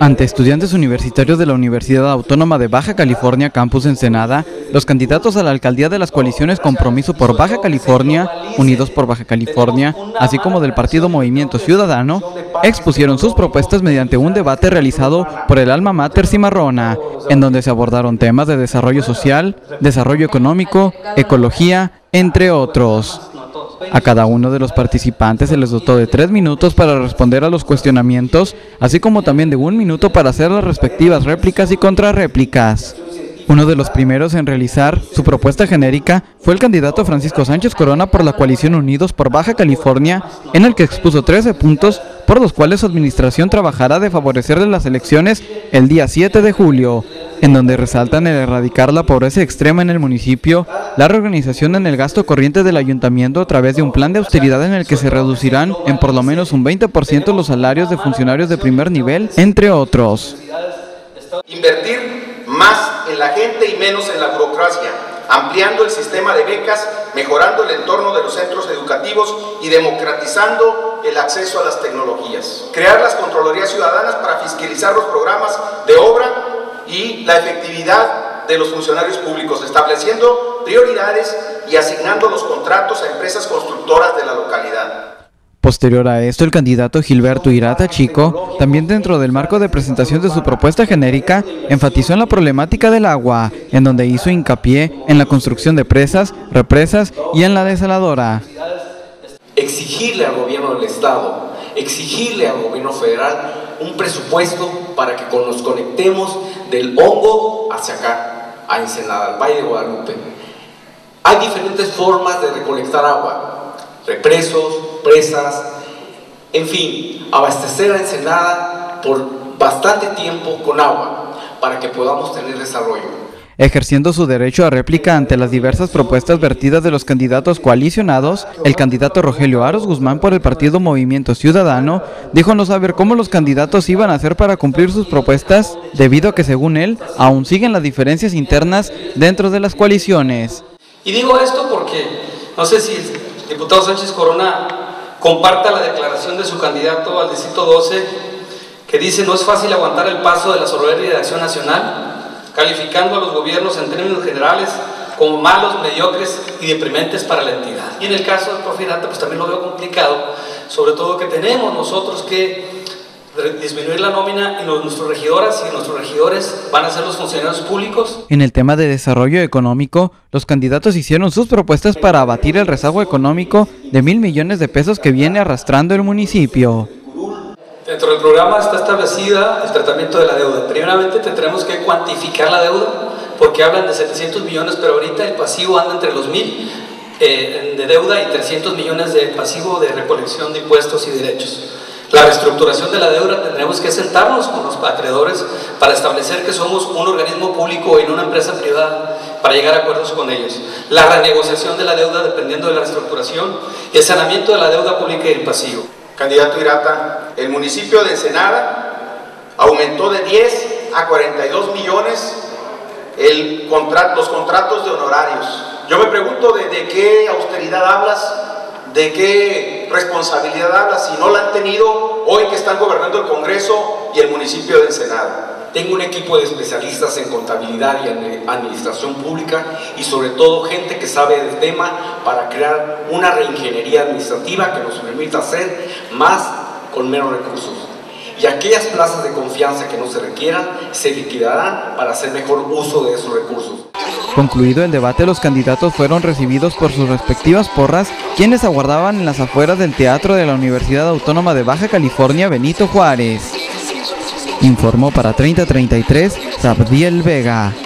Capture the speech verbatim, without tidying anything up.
Ante estudiantes universitarios de la Universidad Autónoma de Baja California, Campus Ensenada, los candidatos a la alcaldía de las coaliciones Compromiso por Baja California, Unidos por Baja California, así como del partido Movimiento Ciudadano, expusieron sus propuestas mediante un debate realizado por el alma mater cimarrona, en donde se abordaron temas de desarrollo social, desarrollo económico, ecología, entre otros. A cada uno de los participantes se les dotó de tres minutos para responder a los cuestionamientos, así como también de un minuto para hacer las respectivas réplicas y contrarréplicas. Uno de los primeros en realizar su propuesta genérica fue el candidato Francisco Sánchez Corona por la coalición Unidos por Baja California, en el que expuso trece puntos por los cuales su administración trabajará de favorecerle las elecciones el día siete de julio, en donde resaltan el erradicar la pobreza extrema en el municipio, la reorganización en el gasto corriente del ayuntamiento a través de un plan de austeridad en el que se reducirán en por lo menos un veinte por ciento los salarios de funcionarios de primer nivel, entre otros. Invertir más en la gente y menos en la burocracia, ampliando el sistema de becas, mejorando el entorno de los centros educativos y democratizando el acceso a las tecnologías. Crear las Contralorías Ciudadanas para fiscalizar los programas de obra y la efectividad de los funcionarios públicos, estableciendo prioridades y asignando los contratos a empresas constructoras de la localidad. Posterior a esto, el candidato Gilberto Irata Chico, también dentro del marco de presentación de su propuesta genérica, enfatizó en la problemática del agua, en donde hizo hincapié en la construcción de presas, represas y en la desaladora. Exigirle al gobierno del estado, exigirle al gobierno federal un presupuesto para que nos conectemos del hongo hacia acá, a Ensenada, al Valle de Guadalupe. Hay diferentes formas de recolectar agua, represos, presas, en fin, abastecer a Ensenada por bastante tiempo con agua para que podamos tener desarrollo. Ejerciendo su derecho a réplica ante las diversas propuestas vertidas de los candidatos coalicionados, el candidato Rogelio Aros Guzmán por el partido Movimiento Ciudadano dijo no saber cómo los candidatos iban a hacer para cumplir sus propuestas, debido a que según él, aún siguen las diferencias internas dentro de las coaliciones. Y digo esto porque no sé si el diputado Sánchez Corona comparta la declaración de su candidato al distrito doce, que dice no es fácil aguantar el paso de la soberbia de Acción Nacional, calificando a los gobiernos en términos generales como malos, mediocres y deprimentes para la entidad. Y en el caso del profe Irata, pues también lo veo complicado, sobre todo que tenemos nosotros que disminuir la nómina y los, nuestros regidoras y nuestros regidores van a ser los funcionarios públicos. En el tema de desarrollo económico, los candidatos hicieron sus propuestas para abatir el rezago económico de mil millones de pesos que viene arrastrando el municipio. Dentro del programa está establecida el tratamiento de la deuda. Primeramente tendremos que cuantificar la deuda, porque hablan de setecientos millones, pero ahorita el pasivo anda entre los mil eh, de deuda y trescientos millones de pasivo de recolección de impuestos y derechos. La reestructuración de la deuda, tendremos que sentarnos con los acreedores para establecer que somos un organismo público y no una empresa privada, para llegar a acuerdos con ellos. La renegociación de la deuda dependiendo de la reestructuración y el saneamiento de la deuda pública y el pasivo. Candidato Irata, el municipio de Ensenada aumentó de diez a cuarenta y dos millones el contrato, los contratos de honorarios. Yo me pregunto de, de qué austeridad hablas, de qué responsabilidad hablas, si no la han tenido hoy que están gobernando el Congreso y el municipio de Ensenada. Tengo un equipo de especialistas en contabilidad y administración pública y sobre todo gente que sabe del tema para crear una reingeniería administrativa que nos permita hacer más con menos recursos. Y aquellas plazas de confianza que no se requieran se liquidarán para hacer mejor uso de esos recursos. Concluido el debate, los candidatos fueron recibidos por sus respectivas porras, quienes aguardaban en las afueras del Teatro de la Universidad Autónoma de Baja California Benito Juárez. Informó para treinta treinta y tres Sabdiel Vega.